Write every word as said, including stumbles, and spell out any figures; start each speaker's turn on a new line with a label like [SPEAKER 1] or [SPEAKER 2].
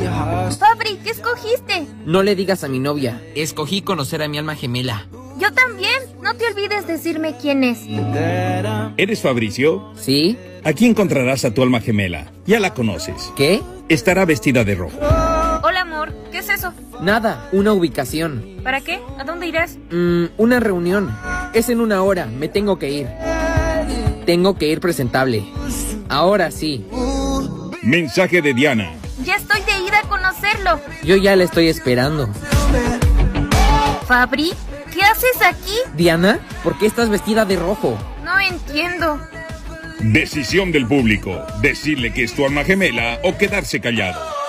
[SPEAKER 1] Fabri, ¿qué escogiste?
[SPEAKER 2] No le digas a mi novia. Escogí conocer a mi alma gemela.
[SPEAKER 1] Yo también. No te olvides decirme quién es.
[SPEAKER 3] ¿Eres Fabricio?
[SPEAKER 2] ¿Sí?
[SPEAKER 3] Aquí encontrarás a tu alma gemela. Ya la conoces.
[SPEAKER 2] ¿Qué?
[SPEAKER 3] Estará vestida de rojo.
[SPEAKER 1] Hola, amor. ¿Qué es eso?
[SPEAKER 2] Nada, una ubicación.
[SPEAKER 1] ¿Para qué? ¿A dónde irás?
[SPEAKER 2] Mm, una reunión. Es en una hora, me tengo que ir. Tengo que ir presentable. Ahora sí.
[SPEAKER 3] Mensaje de Diana.
[SPEAKER 1] Ya estoy de ida a conocerlo.
[SPEAKER 2] Yo ya la estoy esperando.
[SPEAKER 1] Fabri, ¿qué haces aquí?
[SPEAKER 2] Diana, ¿por qué estás vestida de rojo?
[SPEAKER 1] No entiendo.
[SPEAKER 3] Decisión del público. Decirle que es tu alma gemela o quedarse callado.